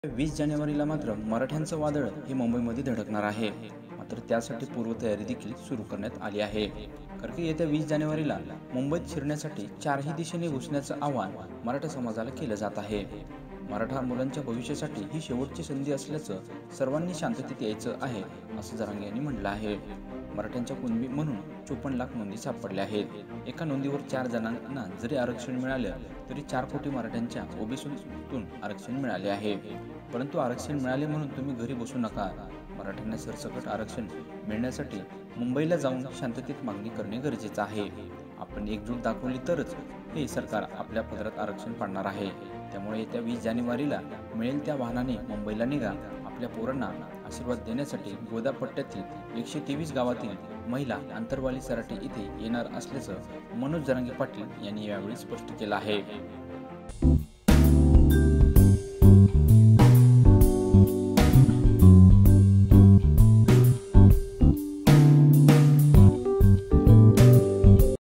20 जानेवारीला मात्र मराठ्यांचं वादळ हे मुंबईमध्ये धडकणार आहे. मात्र त्यासाठी पूर्वतयारी देखील सुरू करण्यात आली आहे. कारण की येत्या 20 जानेवारीला मुंबईत शिरण्यासाठी चारही दिशेने घुसण्याचं आवाहन मराठा समाजाला केलं जात आहे. मराठा मुलांच्या भविष्यासाठी ही शेवटची संधी असल्याचं सर्वांनी शांततेत यायचं आहे, असं जरांगे यांनी म्हटलं आहे. मराठ्यांच्या कुणबी म्हणून 54 लाख नोंदी सापडल्या आहेत. एका नोंदीवर 4 जणांना जरी आरक्षण मिळालं तरी 4 कोटी मराठ्यांच्या ओबीसीतून आरक्षण मिळाले आहे. परंतु आरक्षण मिळाले म्हणून तुम्ही घरी बसू नका. मराठ्यांना सरसकट आरक्षण मिळण्यासाठी मुंबईला जाऊन शांततेत मागणी करणे गरजेचं आहे. आपण एकजूट दाखवली तरच हे सरकार आपल्या पदरात आरक्षण पाडणार आहे. त्यामुळे येत्या 20 जानेवारीला मिळेल त्या वाहनाने मुंबईला निघा. आपल्या पोरांना आशीर्वाद देण्यासाठी गोदापट्ट्यातील 123 गावातील महिला आंतरवाली सराटी इथे येणार असल्याचं मनोज जरांगे पाटील यांनी यावेळी स्पष्ट केलं आहे.